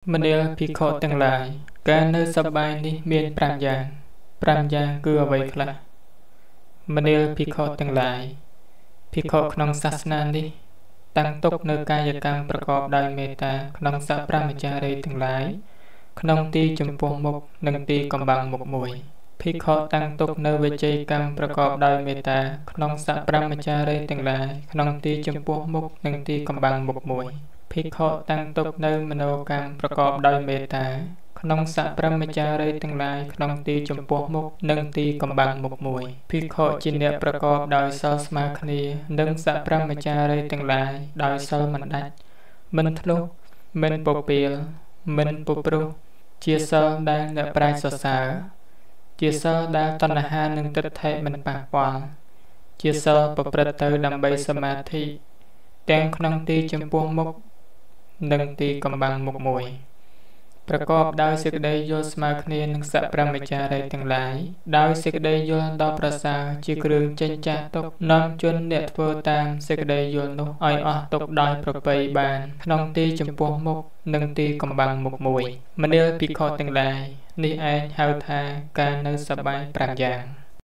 មនាលភិក្ខុទាំងឡាយការនៅសប្បាយនេះមាន5យ៉ាង5យ៉ាងគឺអ្វីខ្លះមនាលភិក្ខុទាំងឡាយភិក្ខុក្នុងសាសនានេះតាំងទុកនៅកាយកម្មប្រកបដោយមេត្តាក្នុងសព្រាមចារីទាំងឡាយក្នុងទីចំពោះមុខនិងទីកំបាំងមុខមួយភិក្ខុតាំងទុកនៅវិជ័យកម្មប្រកបដោយមេត្តាក្នុងសព្រាមចារីទាំងឡាយក្នុងទីចំពោះមុខនិងទីកំបាំងមុខមួយភិក្ខុតាំងទុកនៅមនោកម្មប្រកបដោយមេត្តាក្នុងសព្រាមចារីទាំងឡាយក្នុងទីចំពោះមុខនិងទីកំបាំងមុខមួយភិក្ខុជាអ្នកប្រកបដោយសិលស្មើគ្នានិងសព្រាមចារីទាំងឡាយដោយសិលមិនដាច់មិនធ្លុះមិនពពាលមិនពុព្រោះជាសិលដែលអ្នកប្រាជ្ញសរសើរជាសិលដែលតណ្ហានិងទិដ្ឋិមិនប៉ះពាល់ជាសិលប្រព្រឹត្តទៅដើម្បីសមាធិទាំងក្នុងទីចំពោះមុខនិងទីកំបាំងមុខមួយប្រកបដោយសេចក្តីយល់ស្មើគ្នានឹងសព្រាមចារីទាំងឡាយដោយសេចក្តីយល់ដ៏ប្រសើរជាគ្រឿងចិញ្ចាស់ទុកនាំជនអ្នកធ្វើតាមសេចក្តីយល់នោះឲ្យអស់ទុកដោយប្រពៃបានក្នុងទីចំពោះមុខនិងទីកំបាំងមុខមួយមនាលភិក្ខុទាំងឡាយនេះឯងហៅថាការនៅសប្បាយ5យ៉ាង